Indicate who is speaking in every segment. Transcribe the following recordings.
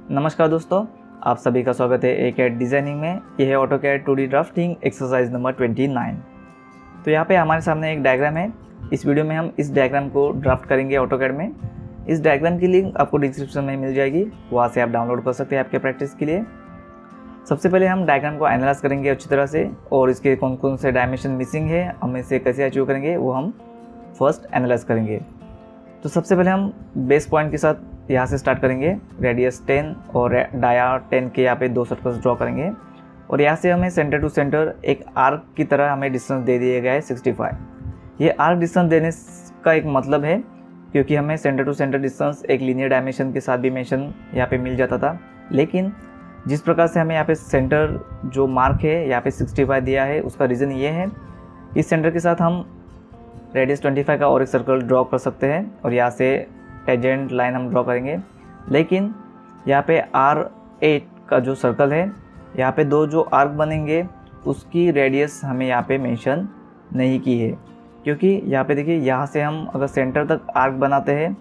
Speaker 1: नमस्कार दोस्तों, आप सभी का स्वागत है ACAD डिज़ाइनिंग में। यह है AutoCAD 2D drafting exercise number 29। तो यहाँ पे हमारे सामने एक डायग्राम है। इस वीडियो में हम इस डायग्राम को ड्राफ्ट करेंगे AutoCAD में। इस डायग्राम की लिंक आपको डिस्क्रिप्शन में मिल जाएगी, वहाँ से आप डाउनलोड कर सकते हैं आपके प्रैक्टिस के लिए। सबसे पहले हम डायग्राम को एनालाइज करेंगे अच्छी तरह से, और इसके कौन कौन से डायमेंशन मिसिंग है, हम इसे कैसे अचीव करेंगे वो हम फर्स्ट एनालाइज करेंगे। तो सबसे पहले हम बेस पॉइंट के साथ यहाँ से स्टार्ट करेंगे। रेडियस 10 और डाया 10 के यहाँ पे दो सर्कल्स ड्रॉ करेंगे, और यहाँ से हमें सेंटर टू सेंटर एक आर्क की तरह हमें डिस्टेंस दे दिया गया है 65। ये आर्क डिस्टेंस देने का एक मतलब है क्योंकि हमें सेंटर टू सेंटर डिस्टेंस एक लीनियर डायमेंशन के साथ भी मेंशन यहाँ पे मिल जाता था, लेकिन जिस प्रकार से हमें यहाँ पे सेंटर जो मार्क है यहाँ पे 65 दिया है, उसका रीज़न ये है इस सेंटर के साथ हम रेडियस 25 का और एक सर्कल ड्रॉ कर सकते हैं, और यहाँ से टेंजेंट लाइन हम ड्रॉ करेंगे। लेकिन यहाँ पे R8 का जो सर्कल है, यहाँ पे दो जो आर्क बनेंगे उसकी रेडियस हमें यहाँ पे मेंशन नहीं की है, क्योंकि यहाँ पे देखिए यहाँ से हम अगर सेंटर तक आर्क बनाते हैं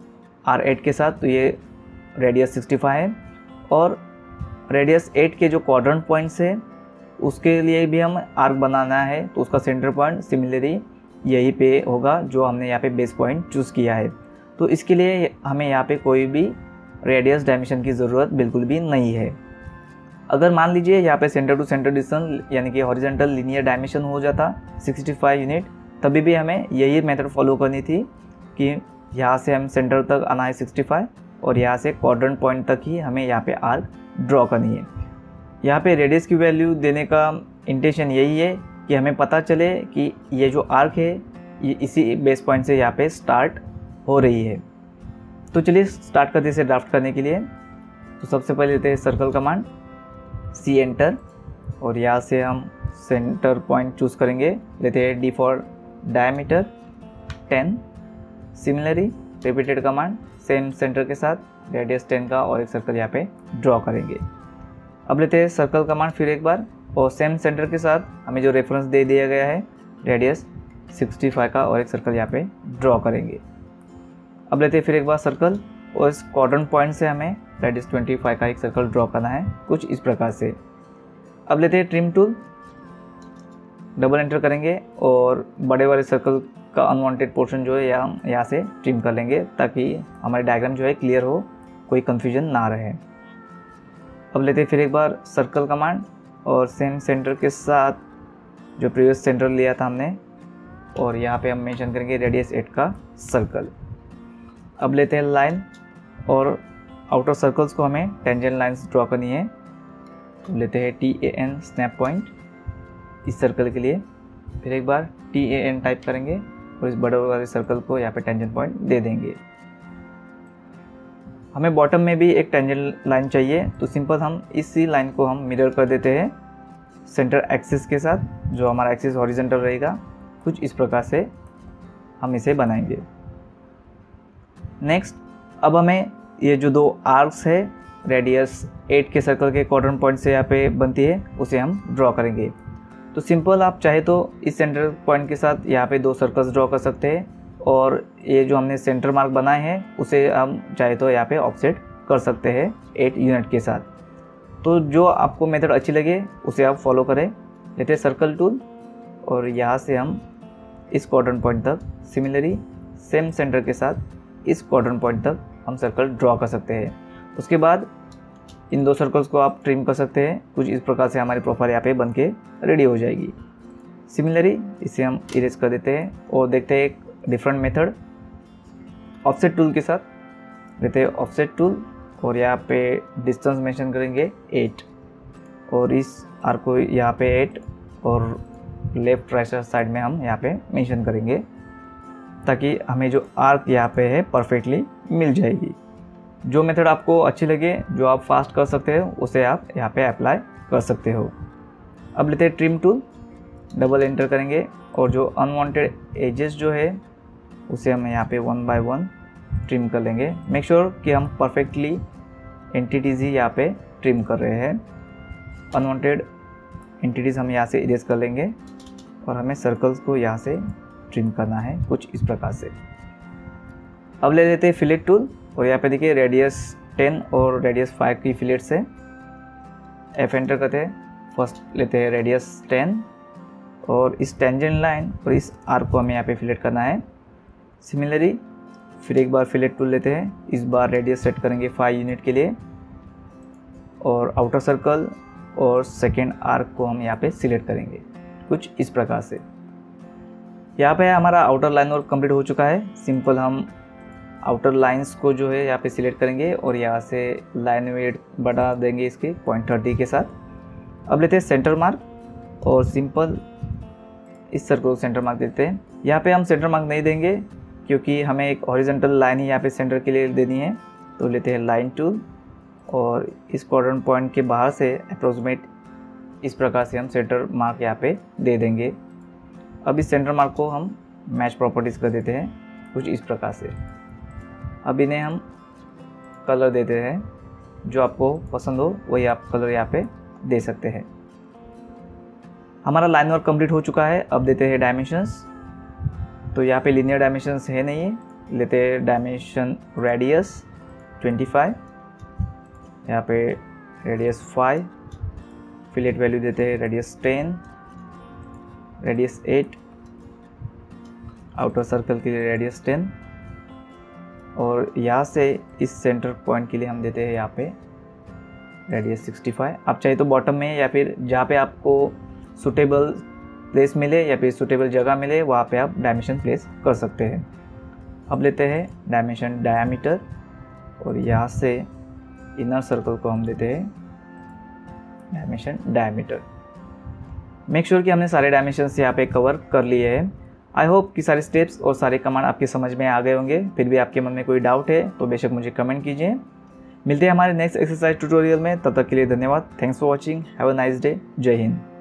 Speaker 1: R8 के साथ तो ये रेडियस 65 है, और रेडियस 8 के जो क्वाड्रेंट पॉइंट्स है उसके लिए भी हम आर्क बनाना है, तो उसका सेंटर पॉइंट सिमिलरली यही पे होगा जो हमने यहाँ पे बेस पॉइंट चूज़ किया है। तो इसके लिए हमें यहाँ पे कोई भी रेडियस डायमेंशन की ज़रूरत बिल्कुल भी नहीं है। अगर मान लीजिए यहाँ पे सेंटर टू सेंटर डिस्टेंस यानी कि हॉरिजॉन्टल लीनियर डायमेंशन हो जाता 65 यूनिट, तभी भी हमें यही मेथड फॉलो करनी थी कि यहाँ से हम सेंटर तक आना है 65, और यहाँ से क्वाड्रेंट पॉइंट तक ही हमें यहाँ पे आर्क ड्रॉ करनी है। यहाँ पे रेडियस की वैल्यू देने का इंटेंशन यही है कि हमें पता चले कि ये जो आर्क है ये इसी बेस पॉइंट से यहाँ पे स्टार्ट हो रही है। तो चलिए स्टार्ट करते हैं इसे ड्राफ्ट करने के लिए। तो सबसे पहले लेते हैं सर्कल कमांड, सी एंटर, और यहाँ से हम सेंटर पॉइंट चूज़ करेंगे। लेते हैं D for diameter 10। Similarly repeated command same centre के साथ रेडियस 10 का और एक सर्कल यहाँ पे ड्रॉ करेंगे। अब लेते हैं सर्कल कमांड फिर एक बार, और सेम सेंटर के साथ हमें जो रेफरेंस दे दिया गया है रेडियस 65 का और एक सर्कल यहाँ पे ड्रॉ करेंगे। अब लेते हैं फिर एक बार सर्कल, और इस क्वाड्रेंट पॉइंट से हमें रेडियस 25 का एक सर्कल ड्रॉ करना है कुछ इस प्रकार से। अब लेते हैं ट्रिम टूल, डबल एंटर करेंगे और बड़े वाले सर्कल का अनवांटेड पोर्शन जो है यहाँ से ट्रिम कर लेंगे, ताकि हमारी डायग्राम जो है क्लियर हो, कोई कन्फ्यूजन ना रहे। अब लेते हैं फिर एक बार सर्कल कमांड, और सेम सेंटर के साथ जो प्रीवियस सेंटर लिया था हमने, और यहाँ पे हम मेंशन करेंगे रेडियस 8 का सर्कल। अब लेते हैं लाइन, और आउटर सर्कल्स को हमें टेंजेंट लाइंस ड्रॉ करनी है। तो लेते हैं TAN स्नैप पॉइंट इस सर्कल के लिए, फिर एक बार TAN टाइप करेंगे और इस बड़े वाले सर्कल को यहाँ पे टेंजेंट पॉइंट दे देंगे। हमें बॉटम में भी एक टेंजेंट लाइन चाहिए, तो सिंपल हम इसी लाइन को हम मिरर कर देते हैं सेंटर एक्सिस के साथ, जो हमारा एक्सिस हॉरिजॉन्टल रहेगा। कुछ इस प्रकार से हम इसे बनाएंगे। नेक्स्ट, अब हमें ये जो दो आर्क्स है रेडियस 8 के सर्कल के क्वाड्रेंट पॉइंट से यहाँ पे बनती है, उसे हम ड्रॉ करेंगे। तो सिंपल आप चाहे तो इस सेंटर पॉइंट के साथ यहाँ पे दो सर्कल्स ड्रॉ कर सकते हैं, और ये जो हमने सेंटर मार्क बनाए हैं उसे हम चाहे तो यहाँ पे ऑफसेट कर सकते हैं 8 यूनिट के साथ। तो जो आपको मेथड अच्छी लगे उसे आप फॉलो करें। लेते हैं सर्कल टूल, और यहाँ से हम इस क्वाड्रेंट पॉइंट तक सिमिलरली सेम सेंटर के साथ इस क्वाड्रेंट पॉइंट तक हम सर्कल ड्रॉ कर सकते हैं। उसके बाद इन दो सर्कल्स को आप ट्रिम कर सकते हैं। कुछ इस प्रकार से हमारी प्रोफाइल यहाँ पे बन के रेडी हो जाएगी। सिमिलरली इसे हम इरेज कर देते हैं, और देखते हैं एक डिफरेंट मेथड ऑफसेट टूल के साथ। लेते हैं ऑफसेट टूल, और यहाँ पे डिस्टेंस मेंशन करेंगे 8, और इस आर्क को यहाँ पे 8 और लेफ्ट राइट साइड में हम यहाँ पे मेंशन करेंगे, ताकि हमें जो आर्क यहाँ पे है परफेक्टली मिल जाएगी। जो मेथड आपको अच्छी लगे, जो आप फास्ट कर सकते हो, उसे आप यहाँ पे अप्लाई कर सकते हो। अब लेते हैं ट्रिम टूल, डबल एंटर करेंगे, और जो अनवांटेड एजेस जो है उसे हम यहाँ पे 1 बाय 1 ट्रिम कर लेंगे। मेक श्योर कि हम परफेक्टली एंटिटीज़ ही यहाँ पे ट्रिम कर रहे हैं। अनवांटेड एंटिटीज़ हम यहाँ से इरेज कर लेंगे, और हमें सर्कल्स को यहाँ से ट्रिम करना है कुछ इस प्रकार से। अब ले लेते हैं फिलेट टूल, और यहाँ पे देखिए रेडियस 10 और रेडियस 5 की फिलेट से F एंटर करते हैं। फर्स्ट लेते हैं रेडियस 10 और इस टेंजेंट लाइन और इस आर्क को हमें यहाँ पे फिलेट करना है। सिमिलरली फिर एक बार फिलेट टूल लेते हैं, इस बार रेडियस सेट करेंगे 5 यूनिट के लिए और आउटर सर्कल और सेकेंड आर्क को हम यहाँ पे सिलेक्ट करेंगे कुछ इस प्रकार से। यहाँ पे हमारा आउटर लाइन और कंप्लीट हो चुका है। सिंपल हम आउटर लाइंस को जो है यहाँ पे सिलेक्ट करेंगे और यहाँ से लाइन वेट बढ़ा देंगे इसके 0.30 के साथ। अब लेते हैं सेंटर मार्क और सिंपल इस सर्कल को सेंटर मार्क देते हैं। यहाँ पे हम सेंटर मार्क नहीं देंगे क्योंकि हमें एक हॉरिजॉन्टल लाइन ही यहाँ पे सेंटर के लिए देनी है। तो लेते हैं लाइन टूल और इस क्वाड्रेंट पॉइंट के बाहर से अप्रोक्सीमेट इस प्रकार से हम सेंटर मार्क यहाँ पे दे देंगे। अब इस सेंटर मार्क को हम मैच प्रॉपर्टीज़ कर देते हैं कुछ इस प्रकार से। अब इन्हें हम कलर देते हैं, जो आपको पसंद हो वही आप कलर यहाँ पे दे सकते हैं। हमारा लाइन वर्क कंप्लीट हो चुका है। अब देते हैं डायमेंशंस। तो यहाँ पे लीनियर डायमेंशंस है नहीं है, लेते हैं डायमेंशन रेडियस 25, यहाँ पे रेडियस 5, फिलेट वैल्यू देते हैं रेडियस 10, रेडियस 8, आउटर सर्कल के लिए रेडियस 10 और यहाँ से इस सेंटर पॉइंट के लिए हम देते हैं यहाँ पे रेडियस 65। आप चाहे तो बॉटम में या फिर जहाँ पे आपको सूटेबल प्लेस मिले या फिर सूटेबल जगह मिले वहाँ पे आप डायमेंशन प्लेस कर सकते हैं। अब लेते हैं डायमेंशन डायमीटर और यहाँ से इनर सर्कल को हम देते हैं डायमेंशन डायमीटर। मेक श्योर कि हमने सारे डायमेंशंस यहाँ पे कवर कर लिए हैं। आई होप कि सारे स्टेप्स और सारे कमांड आपके समझ में आ गए होंगे। फिर भी आपके मन में कोई डाउट है तो बेशक मुझे कमेंट कीजिए। मिलते हैं हमारे नेक्स्ट एक्सरसाइज ट्यूटोरियल में, तब तक के लिए धन्यवाद। Thanks for watching, have a nice day. जय हिंद।